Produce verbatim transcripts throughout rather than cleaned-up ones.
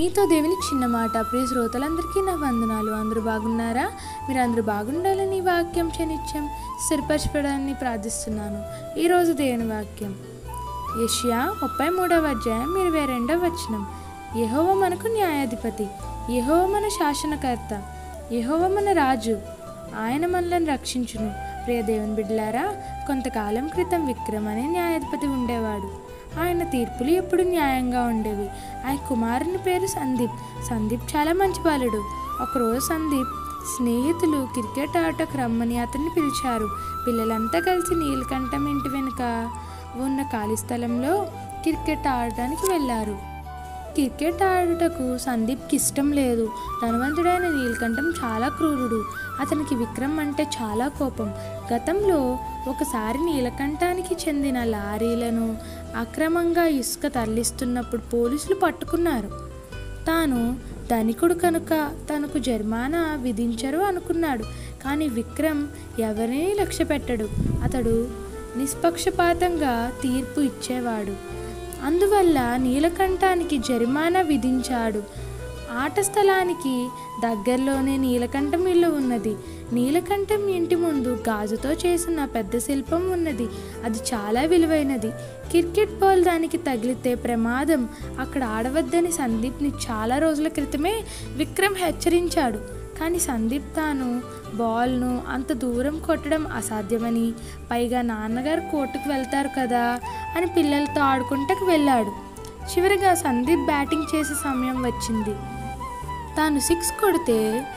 మీతో దేవుని చిన్న మాట. ప్రియ శ్రోతలందరికీ నా వందనాలు. అందరూ బాగున్నారా? మీరు అందరూ బాగుండాలని వాక్యం క్షణిత్యం స్థిరపరచబడాలని ప్రార్థిస్తున్నాను. ఈరోజు దేవుని వాక్యం యెషయా ముప్పై మూడవ అధ్యాయం ఇరవై రెండవ వచనం. యెహోవా మనకు న్యాయాధిపతి, యెహోవా మన శాసనకర్త, యెహోవా మన రాజు, ఆయన మనలను రక్షించును. ప్రియ దేవుని బిడ్డలారా, కొంతకాలం క్రితం విక్రమ్ అనే న్యాయాధిపతి ఉండేవాడు. ఆయన తీర్పులు ఎప్పుడు న్యాయంగా ఉండేవి. ఆయన కుమారుని పేరు సందీప్. సందీప్ చాలా మంచి బాలుడు. ఒకరోజు సందీప్ స్నేహితులు క్రికెట్ ఆటకు రమ్మని అతన్ని పిలిచారు. పిల్లలంతా కలిసి నీలకంఠం ఇంటి వెనుక ఉన్న ఖాళీ స్థలంలో క్రికెట్ ఆడటానికి వెళ్ళారు. క్రికెట్ ఆడుటకు సందీప్కి ఇష్టం లేదు. ధనవంతుడైన నీలకంఠం చాలా క్రూరుడు. అతనికి విక్రమ్ అంటే చాలా కోపం. గతంలో ఒకసారి నీలకంఠానికి చెందిన లారీలను అక్రమంగా ఇసుక తరలిస్తున్నప్పుడు పోలీసులు పట్టుకున్నారు. తాను ధనికుడు కనుక తనకు జరిమానా విధించరు అనుకున్నాడు. కానీ విక్రమ్ ఎవరినీ లక్ష్య పెట్టడు. అతడు నిష్పక్షపాతంగా తీర్పు ఇచ్చేవాడు. అందువల్ల నీలకంఠానికి జరిమానా విధించాడు. ఆట స్థలానికి దగ్గరలోనే నీలకంఠం ఇల్లు ఉన్నది. నీలకంఠం ఇంటి ముందు గాజుతో చేసిన పెద్ద శిల్పం ఉన్నది. అది చాలా విలువైనది. క్రికెట్ బాల్ దానికి తగిలితే ప్రమాదం. అక్కడ ఆడవద్దని సందీప్ని చాలా రోజుల క్రితమే విక్రమ్ హెచ్చరించాడు. కానీ సందీప్ తాను బాల్ను అంత దూరం కొట్టడం అసాధ్యమని, పైగా నాన్నగారు కోర్టుకు వెళ్తారు కదా అని పిల్లలతో ఆడుకుంటకు వెళ్ళాడు. చివరిగా సందీప్ బ్యాటింగ్ చేసే సమయం వచ్చింది. తాను సిక్స్ కొడితే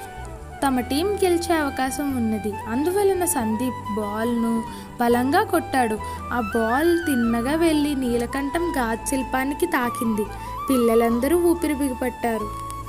తమ టీం గెలిచే అవకాశం ఉన్నది. అందువలన సందీప్ బాల్ను బలంగా కొట్టాడు. ఆ బాల్ తిన్నగా వెళ్ళి నీలకంఠం గాజు శిల్పానికి తాకింది. పిల్లలందరూ ఊపిరి బిగపట్టారు.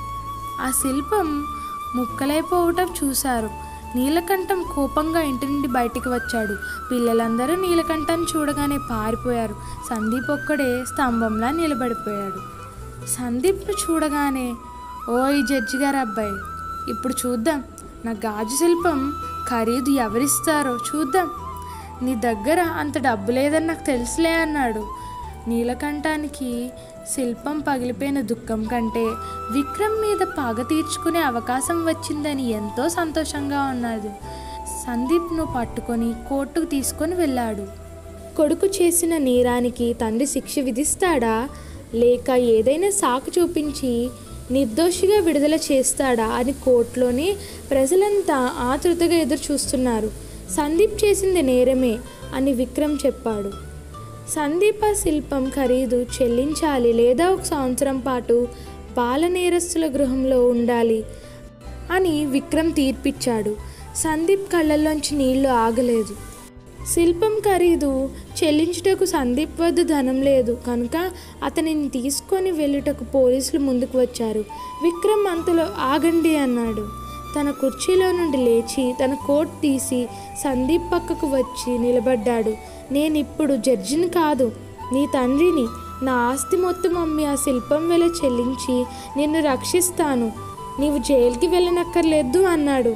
ఆ శిల్పం ముక్కలైపోవటం చూశారు. నీలకంఠం కోపంగా ఇంటి నుండి బయటికి వచ్చాడు. పిల్లలందరూ నీలకంఠాన్ని చూడగానే పారిపోయారు. సందీప్ ఒక్కడే స్తంభంలా నిలబడిపోయాడు. సందీప్ను చూడగానే, ఓ ఈ జడ్జి గారు అబ్బాయి, ఇప్పుడు చూద్దాం నా గాజు శిల్పం ఖరీదు ఎవరిస్తారో చూద్దాం. నీ దగ్గర అంత డబ్బు లేదని నాకు తెలుసులే అన్నాడు. నీలకంఠానికి శిల్పం పగిలిపోయిన దుఃఖం కంటే విక్రమ్ మీద పగ తీర్చుకునే అవకాశం వచ్చిందని ఎంతో సంతోషంగా ఉన్నాడు. సందీప్ను పట్టుకొని కోర్టుకు తీసుకొని వెళ్ళాడు. కొడుకు చేసిన నేరానికి తండ్రి శిక్ష విధిస్తాడా, లేక ఏదైనా సాకు చూపించి నిర్దోషిగా విడుదల చేస్తాడా అని కోర్టులోని ప్రజలంతా ఆతృతగా ఎదురు చూస్తున్నారు. సందీప్ చేసింది నేరమే అని విక్రమ్ చెప్పాడు. సందీప్ ఆ శిల్పం ఖరీదు చెల్లించాలి, లేదా ఒక సంవత్సరం పాటు బాల నేరస్తుల గృహంలో ఉండాలి అని విక్రమ్ తీర్పిచ్చాడు. సందీప్ కళ్ళల్లోంచి నీళ్లు ఆగలేదు. శిల్పం ఖరీదు చెల్లించుటకు సందీప్ వద్ద ధనం లేదు కనుక అతనిని తీసుకొని వెళ్ళుటకు పోలీసులు ముందుకు వచ్చారు. విక్రమ్ అంతలో ఆగండి అన్నాడు. తన కుర్చీలో నుండి లేచి తన కోట్ తీసి సందీప్ పక్కకు వచ్చి నిలబడ్డాడు. నేను ఇప్పుడు జడ్జిని కాదు, నీ తండ్రిని. నా ఆస్తి మొత్తం అమ్మి ఆ శిల్పం వెల చెల్లించి నిన్ను రక్షిస్తాను. నీవు జైలుకి వెళ్ళనక్కర్లేదు అన్నాడు.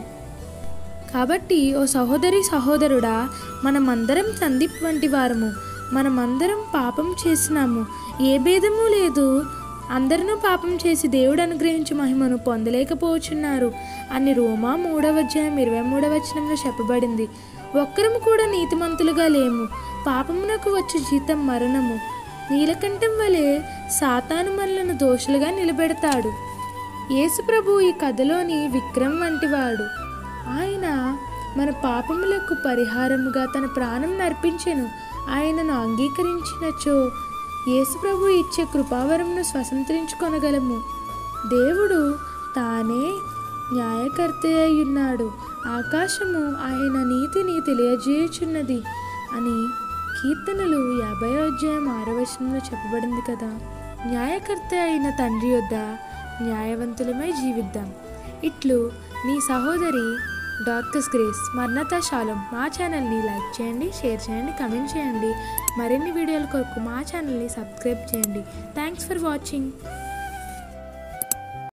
కాబట్టి ఓ సహోదరి సహోదరుడా, మనమందరం సందీప్ వంటి వారము. మనమందరం పాపం చేసినాము. ఏ భేదము లేదు. అందరూ పాపం చేసి దేవుడు అనుగ్రహించు మహిమను పొందలేకపోతున్నారు అని రోమా మూడవ అధ్యాయం ఇరవై మూడవ వచనంలో చెప్పబడింది. ఒక్కరము కూడా నీతిమంతులుగా లేము. పాపమునకు వచ్చే జీతం మరణము. నీలకంఠం వలె సాతాను మనలను దోషులుగా నిలబెడతాడు. యేసు ప్రభు ఈ కథలోని విక్రమ్ వంటివాడు. ఆయన మన పాపములకు పరిహారముగా తన ప్రాణం నర్పించెను. ఆయనను అంగీకరించినచో యేసు ప్రభు ఇచ్చే కృపావరమును స్వతంత్రించుకొనగలము. దేవుడు తానే న్యాయకర్త అయ్యున్నాడు. ఆకాశము ఆయన నీతిని తెలియజేయుచున్నది అని కీర్తనలు యాభై అధ్యాయం ఆరవ వచనంలో చెప్పబడింది కదా. న్యాయకర్త అయిన తండ్రి యొద్ద న్యాయవంతులమై జీవిద్దాం. ఇట్లు నీ సహోదరి డార్కస్ గ్రేస్. మర్నతా షాሎም. మా ఛానల్ని లైక్ చేయండి, షేర్ చేయండి, కమెంట్ చేయండి. మరిన్ని వీడియోల కొరకు మా ఛానల్ని సబ్స్క్రైబ్ చేయండి. Thanks for watching.